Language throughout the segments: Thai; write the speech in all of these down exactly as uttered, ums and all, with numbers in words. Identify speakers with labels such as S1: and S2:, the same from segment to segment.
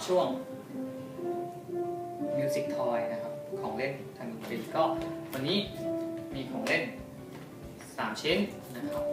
S1: ช่วง Music Toy นะครับของเล่นทางดนตรีก็วันนี้มีของเล่นสามชิ้นนะครับ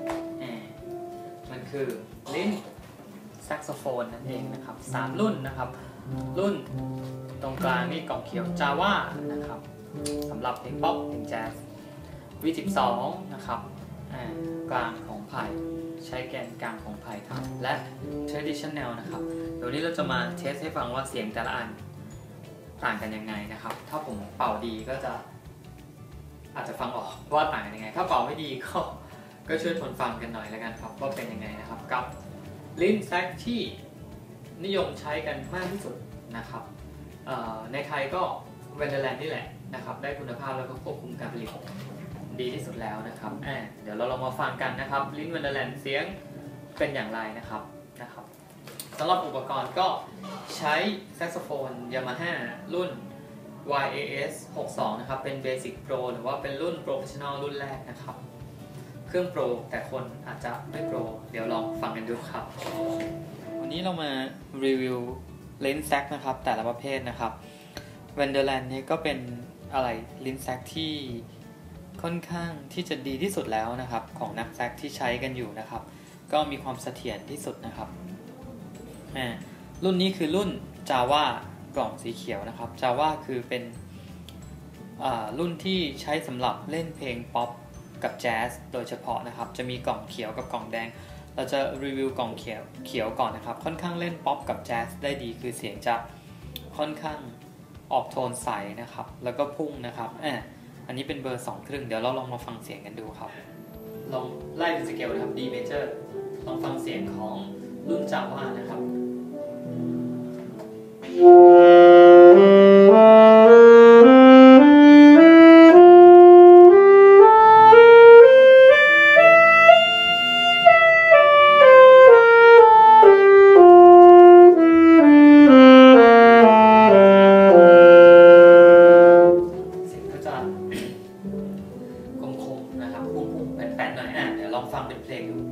S1: มันคือลิ้นแซกโซโฟนนั่นเองนะครับสามรุ่นนะครับรุ่นตรงกลางนี่กล่องเขียว Java นะครับสำหรับเพลงป๊อปเพลงแจ๊ส วี สิบสอง นะครับกลางของไผ่ใช้แกนกลางของไผ่ทำและ Traditional นะครับเดี๋ยวนี้เราจะมาเทสให้ฟังว่าเสียงแต่ละอันต่างกันยังไงนะครับถ้าผมเป่าดีก็จะอาจจะฟังออกว่าต่างกันยังไงถ้าเป่าไม่ดีก็ก็ช่วยทนฟังกันหน่อยแล้วกันครับว่าเป็นยังไงนะครับกับลิ้นแซกที่นิยมใช้กันมากที่สุดนะครับในไทยก็เวนเดอร์แลนด์นี่แหละนะครับได้คุณภาพแล้วก็ควบคุมการผลิตดีที่สุดแล้วนะครับเดี๋ยวเราลองมาฟังกันนะครับลิ้นเวนเดอร์แลนด์เสียงเป็นอย่างไรนะครับนะครับสำหรับอุปกรณ์ก็ใช้แซกโซโฟน Yamaha รุ่น วาย เอ เอส หกสิบสอง นะครับเป็น Basic Pro หรือว่าเป็นรุ่น Professional รุ่นแรกนะครับเครื่องโปรแต่คนอาจจะไม่โปรเดี๋ยวลองฟังกันดูครับวันนี้เรามารีวิวลิ้นแซกนะครับแต่ละประเภทนะครับเวนเดอร์แลนด์นี่ก็เป็นอะไรลิ้นแซกที่ค่อนข้างที่จะดีที่สุดแล้วนะครับของนักแซกที่ใช้กันอยู่นะครับก็มีความเสถียรที่สุดนะครับรุ่นนี้คือรุ่น Java กล่องสีเขียวนะครับ Java คือเป็นรุ่นที่ใช้สำหรับเล่นเพลงป๊อปกับแจ๊สโดยเฉพาะนะครับจะมีกล่องเขียวกับกล่องแดงเราจะรีวิวกล่องเขียวเขียวก่อนนะครับค่อนข้างเล่นป๊อปกับแจ๊สได้ดีคือเสียงจะค่อนข้างออกโทนใสนะครับแล้วก็พุ่งนะครับอ่าอันนี้เป็นเบอร์สองครึ่งเดี๋ยวเราลองมาฟังเสียงกันดูครับลองไล่เป็นสเกลนะครับ D major ลองฟังเสียงของรุ่น Java นะครับฟังเป็นเพลงดู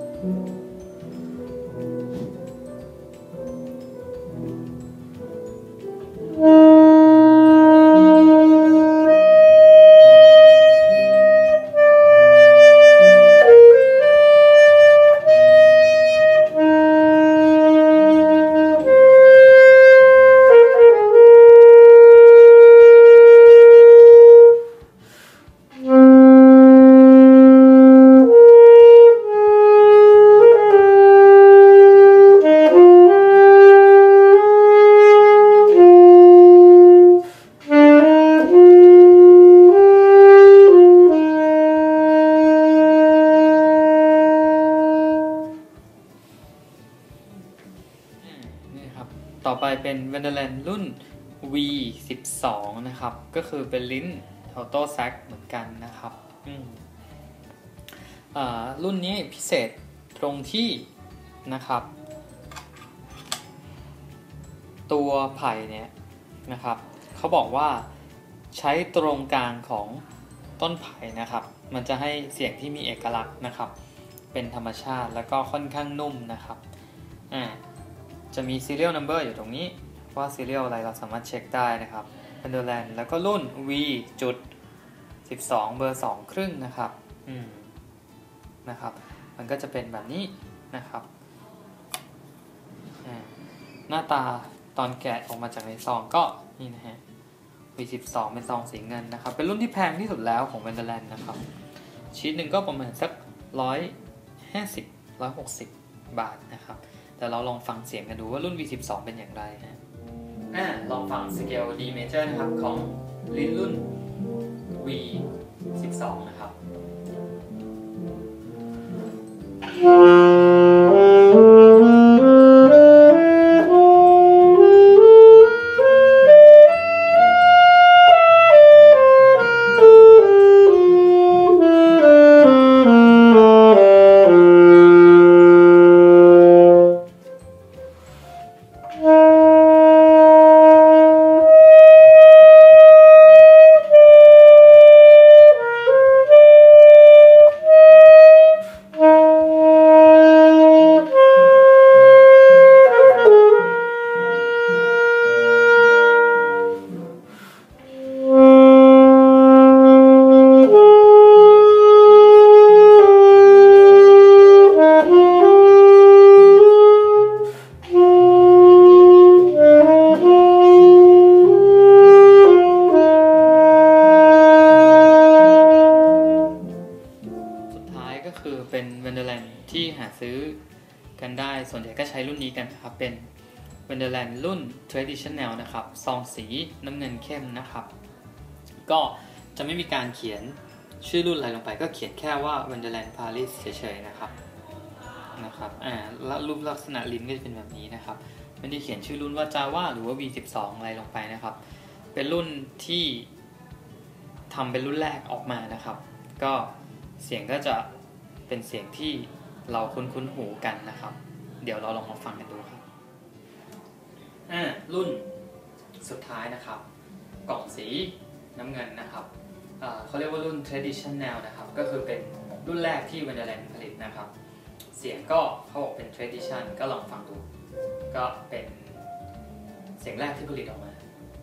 S1: ต่อไปเป็น Vanderland รุ่น วี สิบสอง นะครับก็คือเป็นลิ้น Auto Sax เหมือนกันนะครับรุ่นนี้พิเศษตรงที่นะครับตัวไผ่เนี่ยนะครับเขาบอกว่าใช้ตรงกลางของต้นไผ่นะครับมันจะให้เสียงที่มีเอกลักษณ์นะครับเป็นธรรมชาติแล้วก็ค่อนข้างนุ่มนะครับอ่าจะมี serial number อยู่ตรงนี้ว่า serial อะไรเราสามารถเช็คได้นะครับ Vanderland แล้วก็รุ่น V จุดสิบสองเบอร์สองครึ่งนะครับอืมนะครับมันก็จะเป็นแบบนี้นะครับหน้าตาตอนแกะออกมาจากในซองก็นี่นะฮะ วี สิบสอง เป็นซองสีเงินนะครับเป็นรุ่นที่แพงที่สุดแล้วของ Vanderland นะครับชิ้นหนึ่งก็ประมาณสักร้อยห้าสิบ ร้อยหกสิบบาทนะครับแต่เราลองฟังเสียงกันดูว่ารุ่น วี สิบสอง เป็นอย่างไรนะอ่าลองฟังสเกล D major นะครับของลิ้นรุ่น วี สิบสอง นะครับเป็น Wonderland รุ่น Traditional นะครับซองสีน้ำเงินเข้มนะครับก็จะไม่มีการเขียนชื่อรุ่นอะไรลงไปก็เขียนแค่ว่า Wonderland Paris เฉยๆนะครับนะครับอ่าแล้วรูปลักษณะลิ้นก็จะเป็นแบบนี้นะครับไม่ได้เขียนชื่อรุ่นว่า Java หรือว่า วี สิบสอง อะไรลงไปนะครับเป็นรุ่นที่ทำเป็นรุ่นแรกออกมานะครับก็เสียงก็จะเป็นเสียงที่เราคุ้นๆหูกันนะครับเดี๋ยวเราลองมาฟังกันดูครับอ่ารุ่นสุดท้ายนะครับกล่องสีน้ำเงินนะครับเขาเรียกว่ารุ่น Traditional นะครับก็คือเป็นรุ่นแรกที่ Wonderland ผลิตนะครับเสียงก็เขาบอกเป็น Tradition ก็ลองฟังดูก็เป็นเสียงแรกที่ผลิตออกมา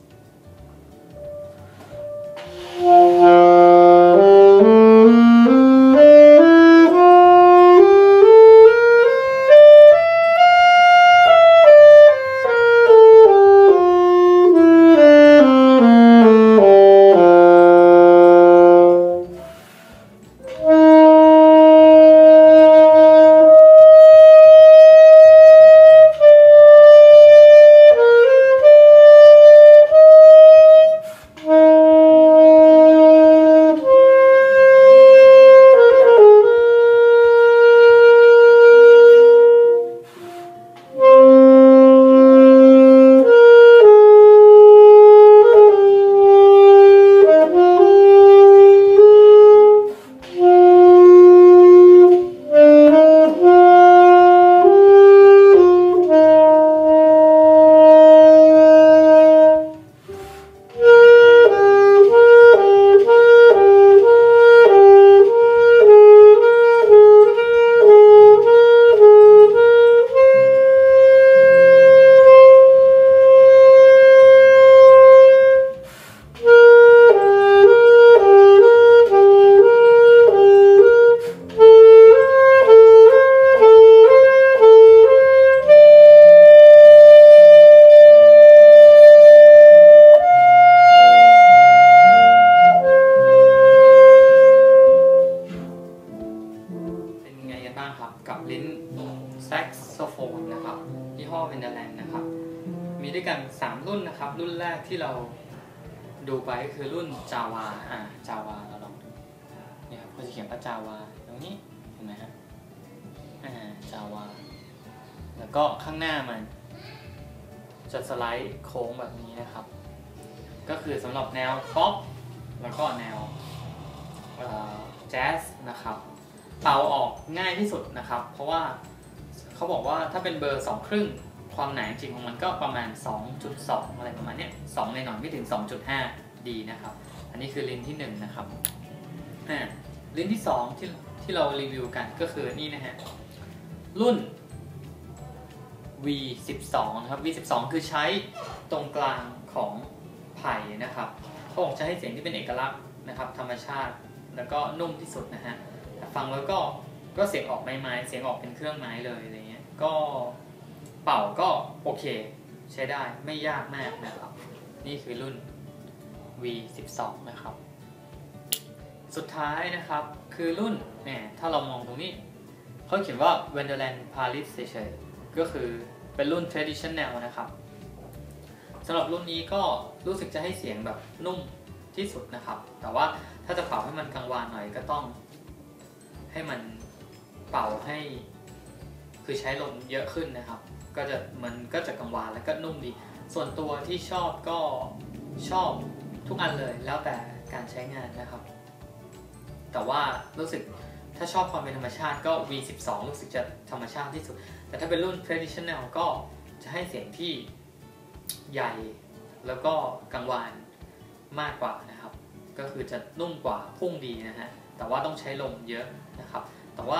S1: กับลิ้นแซกโซโฟนนะครับยี่ห้อ Wonderland นะครับมีด้วยกันสามรุ่นนะครับรุ่นแรกที่เราดูไปคือรุ่น Java อ่า Java เราลองดูนี่ครับเขาจะเขียนว่า Java ตรงนี้เห็นไหมฮะอ่า Java แล้วก็ข้างหน้ามันจะสไลด์โค้งแบบนี้นะครับก็คือสำหรับแนวป๊อปแล้วก็แนวแจ๊สนะครับเป่าออกง่ายที่สุดนะครับเพราะว่าเขาบอกว่าถ้าเป็นเบอร์สองครึ่งความหนาจริงของมันก็ประมาณ สองจุดสอง อะไรประมาณนี้สองในหน่อยไม่ถึง สองจุดห้า ดีนะครับอันนี้คือลิ้นที่หนึ่งนะครับอ่าลิ้นที่สองที่ที่เรารีวิวกันก็คือนี่นะฮะรุ่น วี สิบสอง นะครับ วี สิบสอง คือใช้ตรงกลางของไผ่นะครับเขาบอกจะให้เสียงที่เป็นเอกลักษณ์นะครับธรรมชาติแล้วก็นุ่มที่สุดนะฮะฟังแล้วก็ก็เสียงออกไม้ไม้เสียงออกเป็นเครื่องไม้เลยอะไรเงี้ยก็เป่าก็โอเคใช้ได้ไม่ยากมากนะครับนี่คือรุ่น วี สิบสอง นะครับสุดท้ายนะครับคือรุ่นเนี่ยถ้าเรามองตรงนี้เขาเขียนว่า Wonderland Paris เฉยๆก็คือเป็นรุ่น Traditional นะครับสำหรับรุ่นนี้ก็รู้สึกจะให้เสียงแบบนุ่มที่สุดนะครับแต่ว่าถ้าจะเป่าให้มันกังวานหน่อยก็ต้องให้มันเป่าให้คือใช้ลมเยอะขึ้นนะครับก็จะมันก็จะกังวานแล้วก็นุ่มดีส่วนตัวที่ชอบก็ชอบทุกอันเลยแล้วแต่การใช้งานนะครับแต่ว่ารู้สึกถ้าชอบความเป็นธรรมชาติก็ วี สิบสอง รู้สึกจะธรรมชาติที่สุดแต่ถ้าเป็นรุ่น Traditional ก็จะให้เสียงที่ใหญ่แล้วก็กังวานมากกว่านะครับก็คือจะนุ่มกว่าพุ่งดีนะฮะแต่ว่าต้องใช้ลมเยอะนะครับแต่ว่า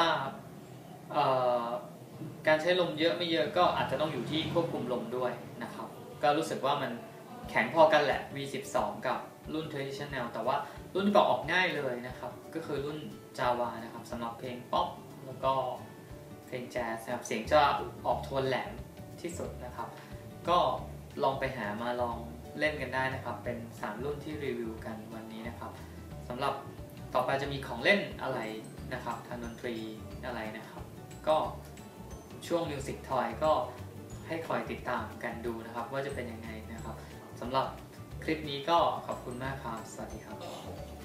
S1: การใช้ลมเยอะไม่เยอะก็อาจจะต้องอยู่ที่ควบคุมลมด้วยนะครับก็รู้สึกว่ามันแข็งพอกันแหละ วี สิบสอง กับรุ่น Traditional แต่ว่ารุ่นที่ออกง่ายเลยนะครับก็คือรุ่น Java นะครับสำหรับเพลงป๊อปแล้วก็เพลงแจ๊สนะครับเสียงจะออกโทนแหลมที่สุดนะครับก็ลองไปหามาลองเล่นกันได้นะครับเป็นสามรุ่นที่รีวิวกันวันนี้นะครับสำหรับต่อไปจะมีของเล่นอะไรนะครับทางดนตรีอะไรนะครับก็ช่วง Music Toy ก็ให้คอยติดตามกันดูนะครับว่าจะเป็นยังไงนะครับสำหรับคลิปนี้ก็ขอบคุณมากครับสวัสดีครับ